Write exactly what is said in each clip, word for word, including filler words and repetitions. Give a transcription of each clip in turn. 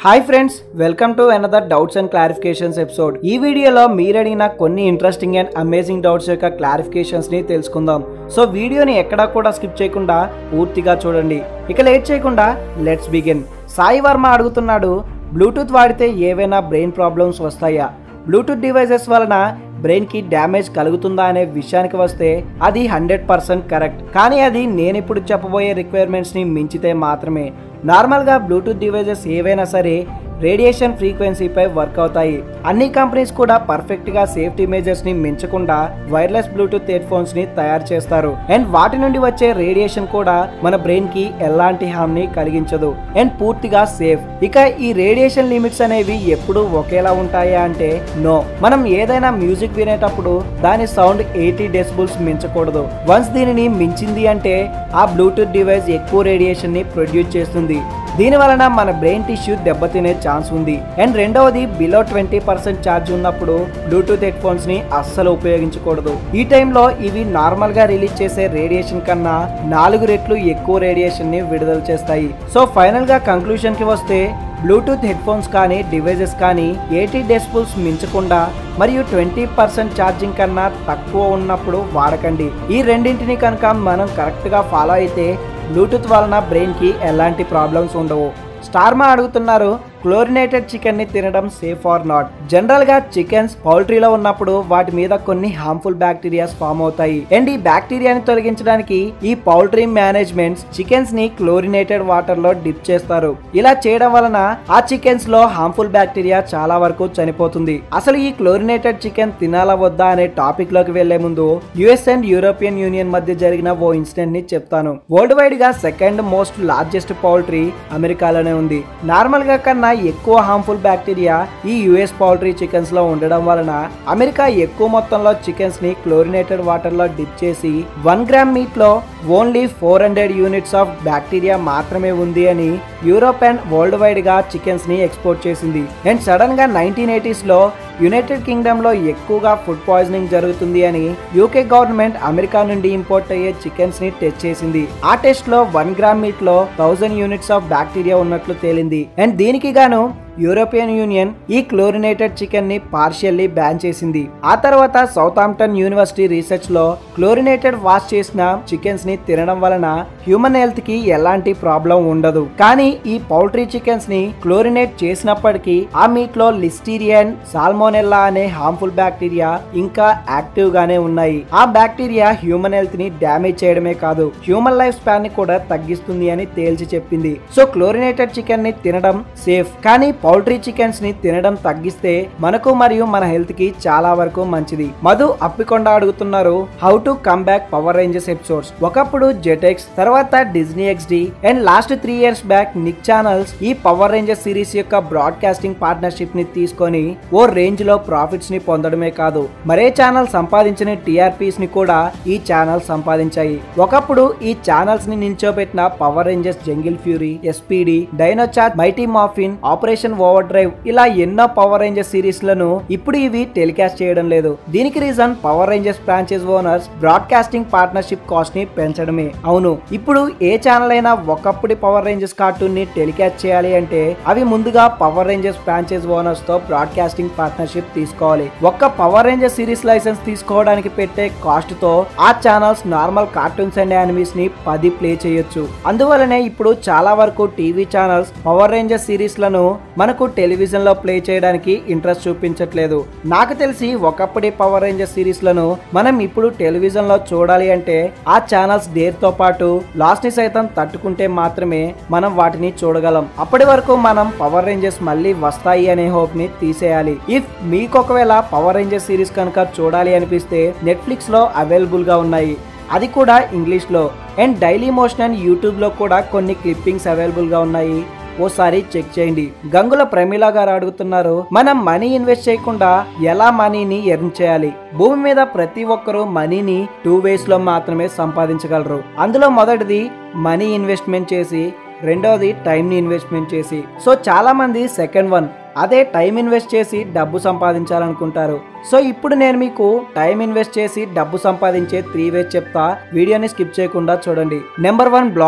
Hi friends, welcome to another doubts and clarifications episode. ఈ వీడియోలో మీరు అడిగిన కొన్ని ఇంట్రెస్టింగ్ అండ్ అమేజింగ్ డౌట్స్ యొక్క క్లారిఫికేషన్స్ ని తెలుసుకుందాం. సో వీడియోని ఎక్కడా కూడా స్కిప్ చేయకుండా పూర్తిగా చూడండి. ఇక లేట్ చేయకుండా లెట్స్ బిగిన్. సాయి వర్మ అడుగుతున్నాడు, బ్లూటూత్ వాడితే ఏవైనా బ్రెయిన్ ప్రాబ్లమ్స్ వస్తాయా? బ్లూటూత్ డివైసెస్ వలన బ్రెయిన్ కి డ్యామేజ్ కలుగుతుందా అనే విషయానికి వస్తే అది హండ్రెడ్ పర్సెంట్ కరెక్ట్. కానీ అది నేను ఇప్పుడు చెప్పబోయే రిక్వైర్మెంట్స్ ని మించితే మాత్రమే. నార్మల్గా బ్లూటూత్ డివైజెస్ ఏవైనా సరే రేడియేషన్ ఫ్రీక్వెన్సీపై వర్క్ అవుతాయి. అన్ని కంపెనీస్ కూడా పర్ఫెక్ట్ గా సేఫ్టీ మెజర్స్ ని మించకుండా వైర్లెస్ బ్లూటూత్ హెడ్ ఫోన్స్ ని తయారు చేస్తారు. అండ్ వాటి నుండి వచ్చే రేడియేషన్ కూడా మన బ్రెయిన్ కి ఎలాంటి హామ్ ని కలిగించదు అండ్ పూర్తిగా సేఫ్. ఇక ఈ రేడియేషన్ లిమిట్స్ అనేవి ఎప్పుడు ఒకేలా ఉంటాయా అంటే నో. మనం ఏదైనా మ్యూజిక్ వినేటప్పుడు దాని సౌండ్ ఎయిటీ డెసిబుల్స్ మించకూడదు. వన్స్ దీనిని మించింది అంటే ఆ బ్లూటూత్ డివైస్ ఎక్కువ రేడియేషన్ ని ప్రొడ్యూస్ చేస్తుంది. దీని వలన మన బ్రెయిన్ టిష్యూ దెబ్బతినే ఛాన్స్ ఉంది. అండ్ రెండవది, బిలో ట్వంటీ పర్సెంట్ ఛార్జ్ ఉన్నప్పుడు బ్లూటూత్ హెడ్ ఫోన్స్ ని అస్సలు ఉపయోగించకూడదు. ఈ టైంలో ఇవి నార్మల్ గా రిలీజ్ చేసే రేడియేషన్ కన్నా నాలుగు రెట్లు ఎక్కువ రేడియేషన్ ని విడుదల చేస్తాయి. సో ఫైనల్ గా కంక్లూజన్ కి వస్తే బ్లూటూత్ హెడ్ ఫోన్స్ కానీ డివైజెస్ కానీ ఎయిటీ డెసిబుల్స్ మించకుండా మరియు ట్వంటీ పర్సెంట్ ఛార్జింగ్ కన్నా తక్కువ ఉన్నప్పుడు వాడకండి. ఈ రెండింటిని కనుక మనం కరెక్ట్ గా ఫాలో అయితే బ్లూటూత్ వలన బ్రెయిన్ కి ఎలాంటి ప్రాబ్లమ్స్ ఉండవు. స్టార్మా అడుగుతున్నారు, క్లోరినేటెడ్ చికెన్ ని తినడం సేఫ్ ఆర్ నాట్? జనరల్ గా చికెన్స్ పౌల్ట్రీలో ఉన్నప్పుడు వాటి మీద కొన్ని హార్మ్ఫుల్ బ్యాక్టీరియాస్ ఫామ్ అవుతాయి. అండ్ ఈ బ్యాక్టీరియాని తొలగించడానికి ఈ పౌల్ట్రీ మేనేజ్మెంట్స్ చికెన్స్ ని క్లోరినేటెడ్ వాటర్ లో డిప్ చేస్తారు. ఇలా చేయడం వలన ఆ చికెన్స్ లో హార్మ్ఫుల్ బ్యాక్టీరియా చాలా వరకు చనిపోతుంది. అసలు ఈ క్లోరినేటెడ్ చికెన్ తినాలా వద్దా అనే టాపిక్ లోకి వెళ్లే ముందు యుఎస్ అండ్ యూరోపియన్ యూనియన్ మధ్య జరిగిన ఓ ఇన్సిడెంట్ ని చెప్తాను. వరల్డ్ వైడ్ గా సెకండ్ మోస్ట్ లార్జెస్ట్ పౌల్ట్రీ అమెరికాలోనే ఉంది. నార్మల్ గా కన్నా ఎక్కువ హార్మ్ఫుల్ బ్యాక్టీరియా ఈ యుఎస్ పౌల్ట్రీ చికెన్స్ లో ఉండడం వలన అమెరికా ఎక్కువ మొత్తంలో చికెన్స్ ని క్లోరినేటెడ్ వాటర్ లో డిప్ చేసి వన్ గ్రామ్ మీట్ లో only four hundred units of bacteria మాత్రమే ఉంది అని యూరోప్ అండ్ వరల్డ్ వైడ్ గా చికెన్స్ ని ఎక్స్పోర్ట్ చేసింది. అండ్ సడన్ గా నైన్టీన్ ఎయిటీస్ లో యునైటెడ్ కింగ్డమ్ లో ఎక్కువగా ఫుడ్ పాయిజనింగ్ జరుగుతుంది అని యూకే గవర్నమెంట్ అమెరికా నుండి ఇంపోర్ట్ అయ్యే చికెన్స్ ని టెస్ట్ చేసింది. ఆ టెస్ట్ లో వన్ గ్రామ్ మీట్ లో థౌసండ్ యూనిట్స్ ఆఫ్ బ్యాక్టీరియా ఉన్నట్లు తేలింది. అండ్ దీనికి గాను యూరోపియన్ యూనియన్ ఈ క్లోరినేటెడ్ చికెన్ ని పార్షియల్లీ బ్యాన్ చేసింది. ఆ తర్వాత సౌతాంప్టన్ యూనివర్సిటీ రీసెర్చ్ లో క్లోరినేటెడ్ వాష్ చేసిన చికెన్స్ ని తినడం వలన హ్యూమన్ హెల్త్ కి ఎలాంటి ప్రాబ్లం ఉండదు. కానీ ఈ పౌల్ట్రీ చికెన్స్ ని క్లోరినేట్ చేసినప్పటికీ ఆ మీట్ లో లిస్టీరియన్, సాల్మోనెల్లా అనే హార్మ్ఫుల్ బ్యాక్టీరియా ఇంకా యాక్టివ్ గానే ఉన్నాయి. ఆ బ్యాక్టీరియా హ్యూమన్ హెల్త్ ని డ్యామేజ్ చేయడమే కాదు, హ్యూమన్ లైఫ్ స్పాన్ ని కూడా తగ్గిస్తుంది అని తేల్చి చెప్పింది. సో క్లోరినేటెడ్ చికెన్ ని తినడం సేఫ్, కానీ పౌల్ట్రీ చికెన్స్ ని తినడం తగ్గిస్తే మనకు మరియు మన హెల్త్ కి చాలా వరకు మంచిది. మధు అప్పికొండ అడుగుతున్నారు, how to come back Power Rangers episodes? ఒకప్పుడు జెటెక్స్, తర్వాత Disney XD and last three years back Nick channels ఈ పవర్ రేంజర్స్ సిరీస్ యొక్క బ్రాడ్కాస్టింగ్ పార్ట్నర్షిప్ ని తీసుకొని ఓ రేంజ్ లో ప్రాఫిట్స్ ని పొందడమే కాదు, మరే ఛానల్ సంపాదించిన టీఆర్పీస్ ని కూడా ఈ ఛానల్ సంపాదించాయి. ఒకప్పుడు ఈ ఛానల్స్ ని నిల్చోబెట్టిన Power Rangers Jungle Fury, SPD, Dino Charge, Mighty Morphin, Operation Overdrive ఇలా ఎన్నో పవర్ రేంజర్స్ సిరీస్ లను ఇప్పుడు ఇవి టెలికాస్ట్ చేయడం లేదు. దీనికి reason Power Rangers franchise owners broadcasting partnership cost ని పెంచడమే. అవును, ఇప్పుడు ఏ ఛానల్ అయినా ఒకప్పుడు పవర్ రేంజర్స్ కార్టూన్ ని టెలికాస్ట్ చేయాలి అంటే అవి ముందుగా పవర్ రేంజర్స్ ఫ్రాంచైజ్ ఓనర్స్ తో బ్రాడ్కాస్టింగ్ పార్ట్నర్షిప్ తీసుకోవాలి. ఒక్క పవర్ రేంజర్స్ సిరీస్ లైసెన్స్ తీసుకోవడానికి పెట్టే కాస్ట్ తో ఆ channels normal cartoons and animes ని పది ప్లే చేయొచ్చు. అందువలనే ఇప్పుడు చాలా వరకు TV channels Power Rangers series లను మనకు టెలివిజన్ లో ప్లే చేయడానికి ఇంట్రెస్ట్ చూపించట్లేదు. నాకు తెలిసి ఒకప్పుడే పవర్ రేంజర్స్ సిరీస్ లను మనం ఇప్పుడు టెలివిజన్ లో చూడాలి అంటే ఆ ఛానల్స్ డేర్ తో పాటు లాస్ ని సైతం తట్టుకుంటే మాత్రమే మనం వాటిని చూడగలం. అప్పటి వరకు మనం పవర్ రేంజర్స్ మళ్ళీ వస్తాయి అనే హోప్ ని తీసేయాలి. ఇఫ్ మీకు ఒకవేళ పవర్ రేంజర్స్ సిరీస్ కనుక చూడాలి అనిపిస్తే నెట్ఫ్లిక్స్ లో అవైలబుల్ గా ఉన్నాయి, అది కూడా ఇంగ్లీష్ లో. And Dailymotion and YouTube లో కూడా కొన్ని క్లిప్పింగ్స్ అవైలబుల్ గా ఉన్నాయి, ఓసారి చెక్ చేయండి. గంగుల ప్రమీల గారు అడుగుతున్నారు, మనం మనీ ఇన్వెస్ట్ చేయకుండా ఎలా మనీని ఎర్న్ చేయాలి? భూమి మీద ప్రతి ఒక్కరూ మనీని టూ వేస్ లో మాత్రమే సంపాదించగలరు. అందులో మొదటిది మనీ ఇన్వెస్ట్మెంట్ చేసి, రెండోది టైం ని ఇన్వెస్ట్మెంట్ చేసి. సో చాలా మంది సెకండ్ వన్, అదే టైం ఇన్వెస్ట్ చేసి డబ్బు సంపాదించాలనుకుంటారు. సో ఇప్పుడు నేను మీకు టైం ఇన్వెస్ట్ చేసి డబ్బు సంపాదించే త్రీ వేస్ చెప్తా, వీడియోని స్కిప్ చేయకుండా చూడండి. Number one, blogging.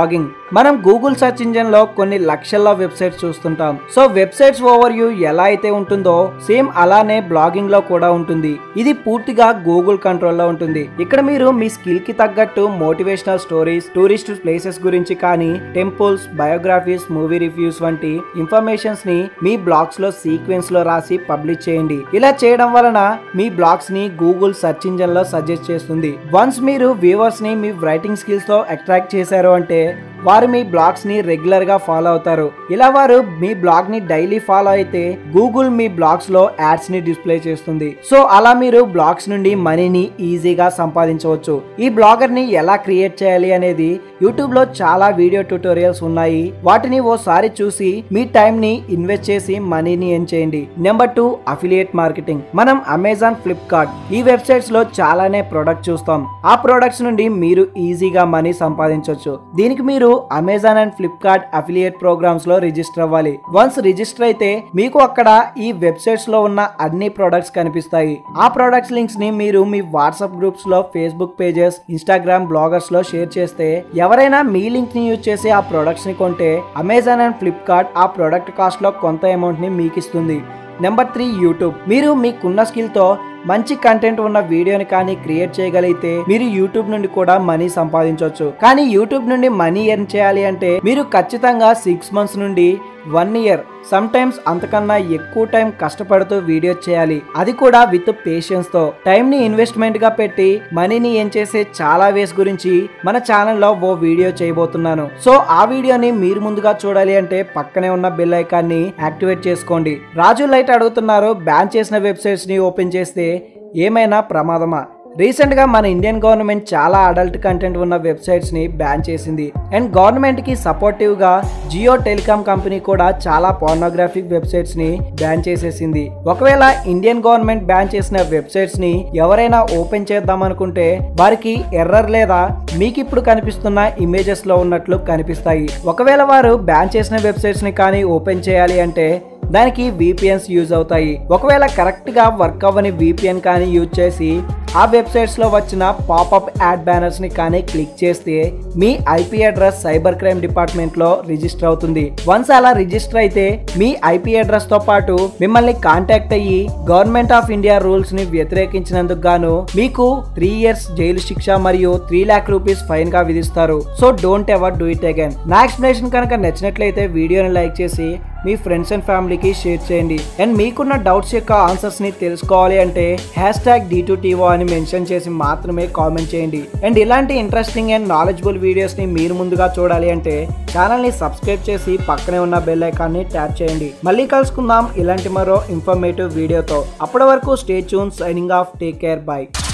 మనం గూగుల్ సెర్చ్ ఇంజిన్ లో కొన్ని లక్షల వెబ్సైట్స్ చూస్తుంటాం. సో వెబ్సైట్స్ ఓవర్ వ్యూ ఎలా అయితే ఉంటుందో సేమ్ అలానే బ్లాగింగ్ లో కూడా ఉంటుంది. ఇది పూర్తిగా గూగుల్ కంట్రోల్ లో ఉంటుంది. ఇక్కడ మీరు మీ స్కిల్ కి తగ్గట్టు మోటివేషనల్ స్టోరీస్, టూరిస్ట్ ప్లేసెస్ గురించి కానీ, టెంపుల్స్, బయోగ్రఫీస్, మూవీ రివ్యూస్ వంటి ఇన్ఫర్మేషన్స్ ని మీ బ్లాగ్స్ లో సీక్వెన్స్ లో రాసి పబ్లిష్ చేయండి. ఇలా చేయడం వలన మీ బ్లాగ్స్ ని గూగుల్ సెర్చ్ ఇంజిన్ లో సజెస్ట్ చేస్తుంది. వన్స్ మీరు వ్యూవర్స్ ని మీ రైటింగ్ స్కిల్స్ తో అట్రాక్ట్ చేశారు అంటే వారు మీ బ్లాగ్స్ ని రెగ్యులర్ గా ఫాలో అవుతారు. ఇలా వారు మీ బ్లాగ్ ని డైలీ ఫాలో అయితే గూగుల్ మీ బ్లాగ్స్ లో యాడ్స్ ని డిస్ప్లే చేస్తుంది. సో అలా మీరు బ్లాగ్స్ నుండి మనీని ఈజీగా సంపాదించవచ్చు. ఈ బ్లాగర్ ని ఎలా క్రియేట్ చేయాలి అనేది యూట్యూబ్ లో చాలా వీడియో ట్యూటోరియల్స్ ఉన్నాయి. వాటిని ఓసారి చూసి మీ టైం ని ఇన్వెస్ట్ చేసి మనీని ఎర్న్ చేయండి. Number two, affiliate marketing. మనం అమెజాన్, ఫ్లిప్కార్ట్ ఈ వెబ్సైట్స్ లో చాలానే ప్రొడక్ట్ చూస్తాం. ఆ ప్రొడక్ట్స్ నుండి మీరు ఈజీగా మనీ సంపాదించవచ్చు. దీనికి మీరు Amazon and Flipkart affiliate programs లో రిజిస్టర్ అవ్వాలి. వన్స్ రిజిస్టర్ అయితే మీకు అక్కడ ఈ వెబ్సైట్స్ లో ఉన్న అన్ని ప్రొడక్ట్స్ కనిపిస్తాయి. ఆ ప్రొడక్ట్స్ లింక్స్ ని మీరు మీ వాట్సాప్ గ్రూప్స్ లో, ఫేస్బుక్ పేజెస్, ఇన్స్టాగ్రామ్ బ్లాగర్స్ లో షేర్ చేస్తే ఎవరైనా మీ లింక్ ని యూజ్ చేసి ఆ ప్రొడక్ట్స్ ని కొంటే అమెజాన్ అండ్ ఫ్లిప్కార్ట్ ఆ ప్రొడక్ట్ కాస్ట్ లో కొంత అమౌంట్ ని మీకు ఇస్తుంది. Number three, YouTube. మీరు మీకున్న స్కిల్ తో మంచి కంటెంట్ ఉన్న వీడియోని కానీ క్రియేట్ చేయగలిగితే మీరు యూట్యూబ్ నుండి కూడా మనీ సంపాదించవచ్చు. కానీ యూట్యూబ్ నుండి మనీ ఎర్న్ చేయాలి అంటే మీరు ఖచ్చితంగా సిక్స్ మంత్స్ నుండి వన్ ఇయర్ సమ్ టైమ్స్ అంతకన్నా ఎక్కువ టైం కష్టపడుతూ వీడియో చేయాలి. అది కూడా విత్ పేషెన్స్ తో. టైం ని ఇన్వెస్ట్మెంట్ గా పెట్టి మనీని ఎర్న్ చేసే చాలా వేస్ గురించి మన ఛానల్లో ఓ వీడియో చేయబోతున్నాను. సో ఆ వీడియోని మీరు ముందుగా చూడాలి అంటే పక్కనే ఉన్న బెల్ ఐకాన్ ని యాక్టివేట్ చేసుకోండి. రాజు లైట్ అడుగుతున్నారు, బ్యాన్ చేసిన వెబ్సైట్స్ ని ఓపెన్ చేస్తే ఏమైనా ప్రమాదమా? రీసెంట్ గా మన ఇండియన్ గవర్నమెంట్ చాలా అడల్ట్ కంటెంట్ ఉన్న వెబ్సైట్స్ ని బ్యాన్ చేసింది. అండ్ గవర్నమెంట్ కి సపోర్టివ్ గా జియో టెలికాం కంపెనీ కూడా చాలా పోర్నోగ్రాఫిక్ వెబ్సైట్స్ ని బ్యాన్ చేసేసింది. ఒకవేళ ఇండియన్ గవర్నమెంట్ బ్యాన్ చేసిన వెబ్సైట్స్ ని ఎవరైనా ఓపెన్ చేద్దాం అనుకుంటే వారికి ఎర్రర్ లేదా మీకు ఇప్పుడు కనిపిస్తున్న ఇమేజెస్ లో ఉన్నట్లు కనిపిస్తాయి. ఒకవేళ వారు బ్యాన్ చేసిన వెబ్సైట్స్ ని కానీ ఓపెన్ చేయాలి అంటే దానికి విపిఎన్స్ యూజ్ అవుతాయి. ఒకవేళ కరెక్ట్ గా వర్క్ అవ్వని విపిఎన్ కానీ యూజ్ చేసి ఆ వెబ్సైట్స్ లో వచ్చిన పాపప్ యాడ్ బ్యానర్స్ ని కానీ క్లిక్ చేస్తే మీ IP address cyber crime department లో రిజిస్టర్ అవుతుంది. వన్స్ అలా రిజిస్టర్ అయితే మీ ఐపీ అడ్రస్ తో పాటు మిమ్మల్ని కాంటాక్ట్ అయ్యి గవర్నమెంట్ ఆఫ్ ఇండియా రూల్స్ ని వ్యతిరేకించినందుకు గాను మీకు త్రీ ఇయర్స్ జైలు శిక్ష మరియు త్రీ లాక్ రూపీస్ ఫైన్ గా విధిస్తారు. So don't ever do it again. నా ఎక్స్ప్లెనేషన్ కనుక నచ్చినట్లయితే వీడియోని లైక్ చేసి మీ ఫ్రెండ్స్ అండ్ ఫ్యామిలీకి షేర్ చేయండి. అండ్ మీకున్న డౌట్స్ యొక్క ఆన్సర్స్ ని తెలుసుకోవాలి అంటే hashtag D two T O అని మెన్షన్ చేసి మాత్రమే కామెంట్ చేయండి. అండ్ ఇలాంటి ఇంట్రెస్టింగ్ అండ్ నాలెడ్జబుల్ వీడియోస్ ని మీరు ముందుగా చూడాలి అంటే ఛానల్ ని సబ్స్క్రైబ్ చేసి పక్కనే ఉన్న బెల్ ఐకాన్ ని ట్యాప్ చేయండి. మళ్ళీ కలుసుకుందాం ఇలాంటి మరో ఇన్ఫర్మేటివ్ వీడియోతో. అప్పటి వరకు stay tune. Signing off. Take care. By.